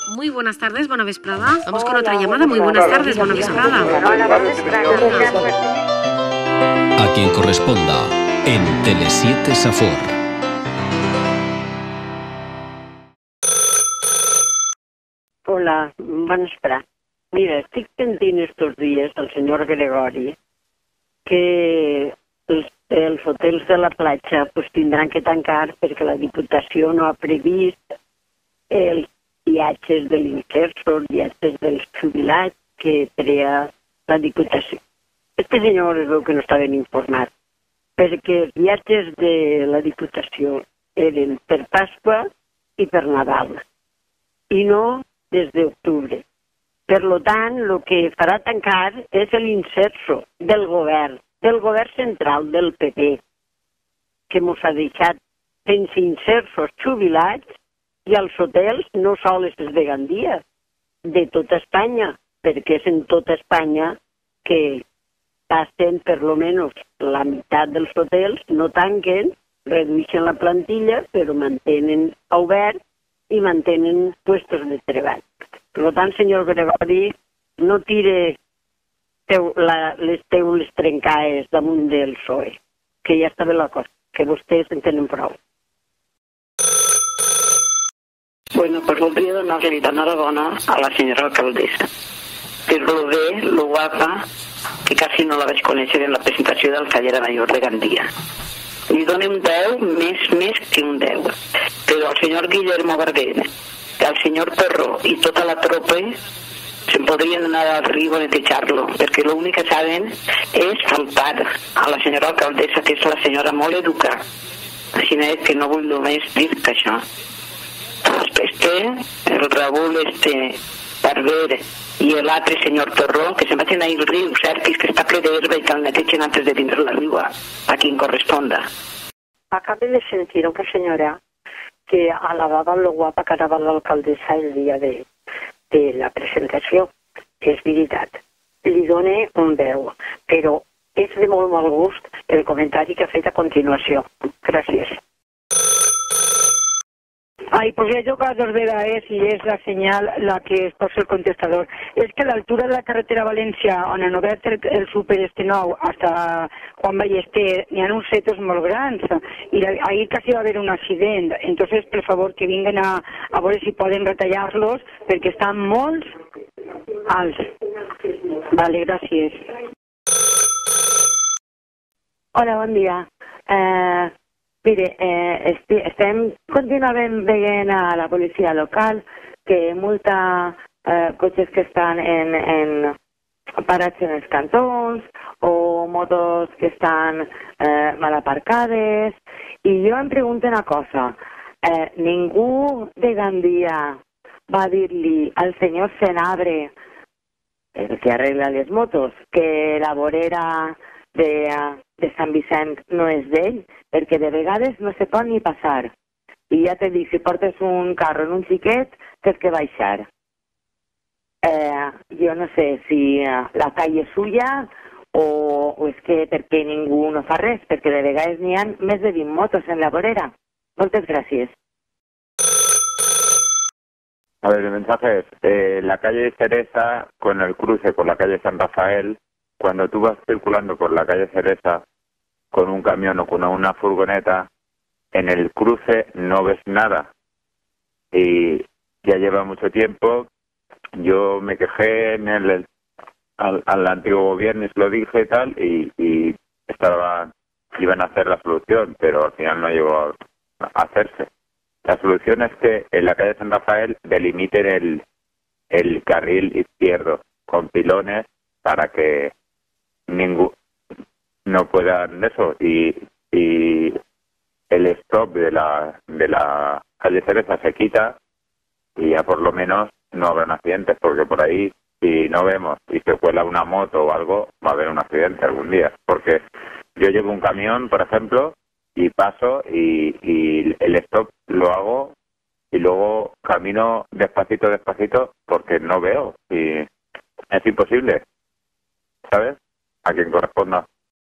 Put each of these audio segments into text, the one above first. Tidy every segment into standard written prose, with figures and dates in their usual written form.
Muy buenas tardes, bona vesprada. Vamos con otra llamada. Muy buenas tardes, bona vesprada. A quien corresponda, en Tele7 Safor. Hola, bona vesprada. Mira, estic sentint estos dies al senyor Gregori que els hotels de la platja pues, tindran que tancar perquè la Diputació no ha previst els viatges de l'inserso, els viatges dels jubilats que trea la Diputació. Este senyor es veu que no està ben informat, perquè els viatges de la Diputació eren per Pasqua i per Nadal, i no des d'octubre. Per tant, el que farà tancar és l'inserso del govern central del PP, que ens ha deixat sense insersos jubilats i als hotels no sols els de Gandia, de tota Espanya, perquè és en tota Espanya que passen per lo menos la meitat dels hotels, no tanquen, redueixen la plantilla, però mantenen obert i mantenen puestos de treball. Per tant, senyor Gregori, no tire les teules trencades damunt del PSOE, que ja està bé la cosa, que vostès en tenen prou. Bueno, pues voldria donar-li l'enhorabona a la senyora alcaldessa per lo bé, lo guapa, que quasi no la vaig conèixer en la presentació del Callera Major de Gandia. Li dono un 10, més que un 10. Però al senyor Guillermo Gardena, al senyor Perró i tota la tropa se'n podrien anar al riu a netejar-lo, perquè l'únic que saben és faltar a la senyora alcaldessa, que és la senyora molt educada. Així és que no vull només dir que això. Després té el Raúl Barber i l'altre senyor Torró, que se'n vagin al riu, cerquis que està ple d'herba i que el netegen antes de tindre la riua, a qui corresponda. Acabo de sentir una senyora que alabava lo guapa que anava l'alcaldessa el dia de la presentació. És veritat. Li done un 10, però és de molt mal gust el comentari que ha fet a continuació. Gràcies. Ay, pues ya he tocado 2 veces y es la señal la que es por el contestador. Es que a la altura de la carretera Valencia, on no ve el súper nou, hasta Juan Ballester, n'hi ha uns setos molt grans y ahí casi va a haber un accident. Entonces, por favor, que vinguin a veure si poden retallar-los perquè estan molt alts. Vale, gràcies. Hola, bon dia. Mire, estem continuament veient a la policia local que multa cotxes que estan parats en els cantons o motos que estan mal aparcades. I jo em pregunto una cosa. Ningú de Gandia va dir-li al senyor Senabre, el que arregla les motos, que la vorera de Sant Vicent no és d'ell, perquè de vegades no se pot ni passar. I ja te dic, si portes un carro en un xiquet, tens que baixar. Jo no sé si la calle és suya o és que perquè ningú no fa res, perquè de vegades n'hi ha més de 20 motos en la vorera. Moltes gràcies. A ver, el mensaje es, la calle Cereza, con el cruce por la calle San Rafael, cuando tú vas circulando por la calle Cereza con un camión o con una furgoneta, en el cruce no ves nada. Y ya lleva mucho tiempo. Yo me quejé al antiguo gobierno y se lo dije y tal, y iban a hacer la solución, pero al final no llegó a hacerse. La solución es que en la calle San Rafael delimiten el carril izquierdo con pilones para que no puedan eso, y el stop de la calle Cereza se quita y ya por lo menos no habrán accidentes, porque por ahí si no vemos y se cuela una moto o algo, va a haber un accidente algún día, porque yo llevo un camión, por ejemplo, y paso y el stop lo hago y luego camino despacito porque no veo y es imposible, ¿sabes? A quien corresponda.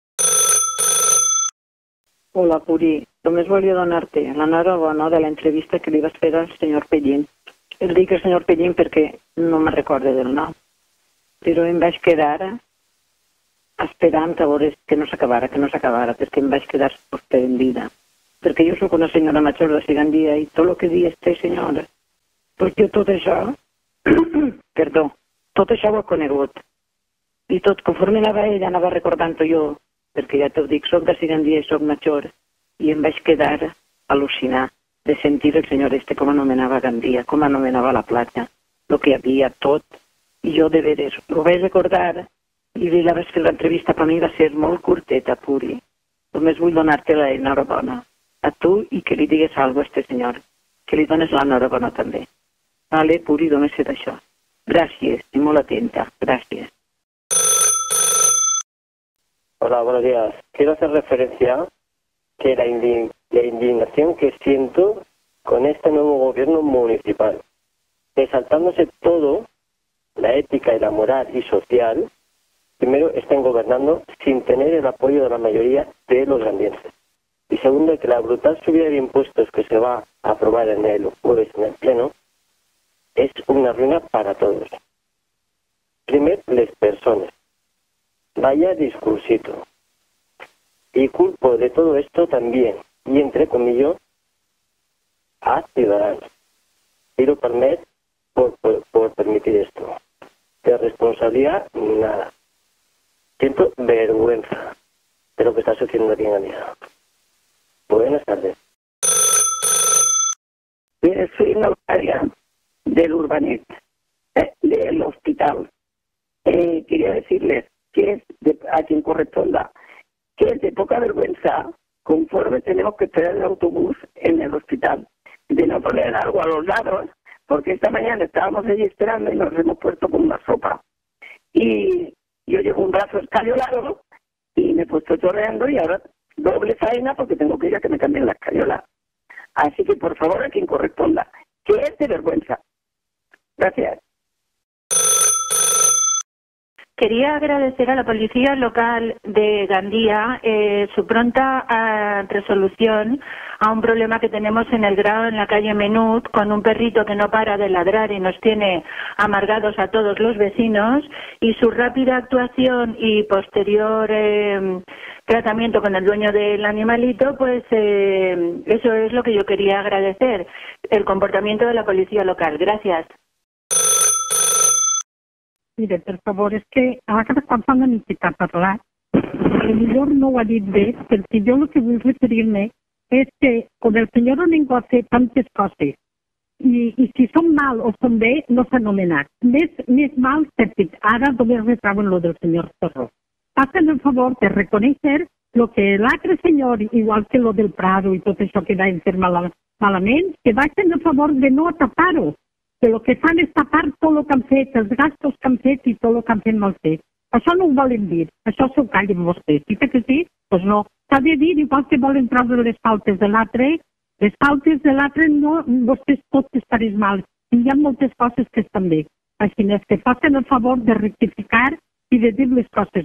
Hola, Puri. Només volia donar-te l'enhorabona de l'entrevista que li vas fer al senyor Pellín. el dic el senyor Pellín perquè no me recordo del nom, però em vaig quedar esperant a veure que no s'acabara, perquè em vaig quedar sorprendida. Perquè jo sóc una senyora major de Sigandia i tot el que dia este senyora, pues jo tot això, perdó, tot això ho he conegut. I tot, conforme anava ella, anava recordant-ho jo, perquè ja t'ho dic, soc de Sigandia i soc major, i em vaig quedar al·lucinat de sentir el senyor este com anomenava Gandia, com anomenava la platja, el que hi havia tot, i jo de veres ho vaig recordar, i la vegada que l'entrevista per mi va ser molt curteta, Puri. Només vull donar-te l'enhorabona a tu i que li digues alguna cosa a este senyor, que li dones l'enhorabona també. Vale, Puri, només és això. Gràcies, i molt atenta, gràcies. Hola, buenos días. Quiero hacer referencia que la indignación que siento con este nuevo gobierno municipal, exaltándose todo, la ética y la moral y social, primero están gobernando sin tener el apoyo de la mayoría de los gandienses. Y segundo, que la brutal subida de impuestos que se va a aprobar en el jueves en el Pleno es una ruina para todos. Primero, las personas. Vaya discursito. Y culpo de todo esto también, y entre comillas, a Ciudadanos. Pido permiso por permitir esto. De responsabilidad, nada. Siento vergüenza de lo que está sucediendo aquí en Gandía. Buenas tardes. Soy notaria del Urbanet, del hospital. Quería decirles que es aquí en Corresponda, que es de poca vergüenza, conforme tenemos que esperar el autobús en el hospital, de no poner algo a los lados, porque esta mañana estábamos allí esperando y nos hemos puesto con una sopa. Y yo llevo un brazo escayolado y me he puesto chorreando y ahora doble faena porque tengo que ir a que me cambien la escayola. Así que, por favor, a quien corresponda, que es de vergüenza. Gracias. Quería agradecer a la Policía Local de Gandía su pronta resolución a un problema que tenemos en el Grao, en la calle Menut, con un perrito que no para de ladrar y nos tiene amargados a todos los vecinos, y su rápida actuación y posterior tratamiento con el dueño del animalito, pues eso es lo que yo quería agradecer, el comportamiento de la Policía Local. Gracias. Mire, per favor, és que ara que quan fan la necessitat parlar, potser no ho ha dit bé, perquè jo el que vull referir-me és que com el senyor ningú ha fet tantes coses i si són mal o són bé, no s'ha anomenat. Més mal, perquè ara només retrauen lo del senyor Torró. Passen el favor de reconèixer lo que l'altre senyor, igual que lo del Prado i tot això que va fer malament, que facin el favor de no tapar-ho, que el que fan és tapar tot el que han fet, els gastos que han fet i tot el que han fet mal fet. Això no ho volen dir, això s'ho callen vostès. I que sí? Doncs no. S'ha de dir, igual que volen treure les faltes de l'altre, les faltes de l'altre no, vostès tots estaran mal. I hi ha moltes coses que estan bé. Així és que facin el favor de rectificar y de dir les coses.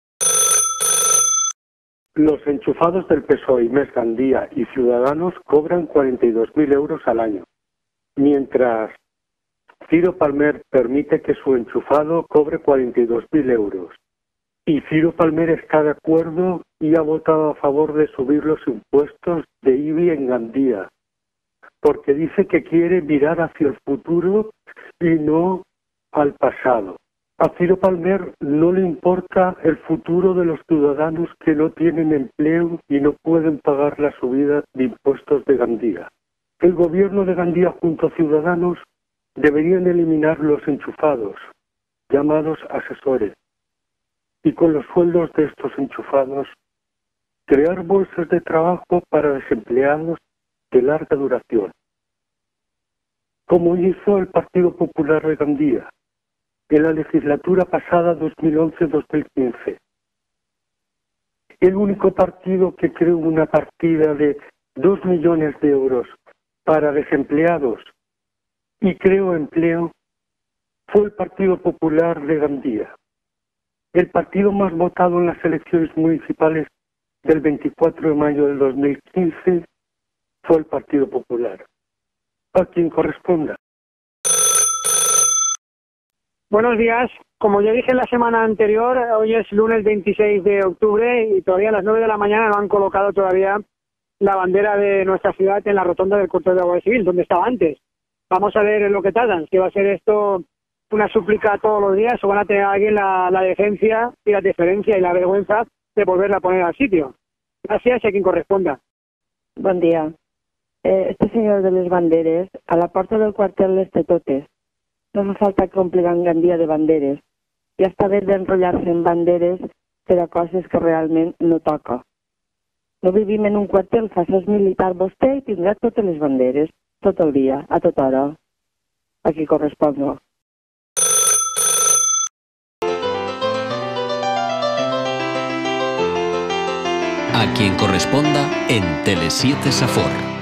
Los enchufados del PSOE, MES Gandía y Ciudadanos cobran 42.000 euros al año, mientras Ciro Palmer permite que su enchufado cobre 42.000 euros. Y Ciro Palmer está de acuerdo y ha votado a favor de subir los impuestos de IBI en Gandía, porque dice que quiere mirar hacia el futuro y no al pasado. A Ciro Palmer no le importa el futuro de los ciudadanos que no tienen empleo y no pueden pagar la subida de impuestos de Gandía. El gobierno de Gandía junto a Ciudadanos deberían eliminar los enchufados, llamados asesores, y con los sueldos de estos enchufados crear bolsas de trabajo para desempleados de larga duración, como hizo el Partido Popular de Gandía en la legislatura pasada 2011-2015. El único partido que creó una partida de 2 millones de euros para desempleados y creó empleo fue el Partido Popular de Gandía. El partido más votado en las elecciones municipales del 24 de mayo del 2015 fue el Partido Popular. A quien corresponda. Buenos días. Como ya dije la semana anterior, hoy es lunes 26 de octubre y todavía a las 9 de la mañana no han colocado todavía la bandera de nuestra ciudad en la rotonda del Corte de la Guardia Civil, donde estaba antes. Vamos a ver lo que tardan, si va a ser esto una súplica todos los días o van a tener alguien la decencia y la deferencia y la vergüenza de volverla a poner al sitio. Gracias y a quien corresponda. Bon dia. Este senyor de les banderes, a la porta del quartel les té totes. No fa falta que ompliguen Gandia de banderes. Ja està bé d'enrotllar-se en banderes per a coses que realment no toca. No vivim en un quartel, faces militar vostè i tindrà totes les banderes, tot el dia, a tota hora. A qui corresponga. A quien corresponda en Tele7 Safor.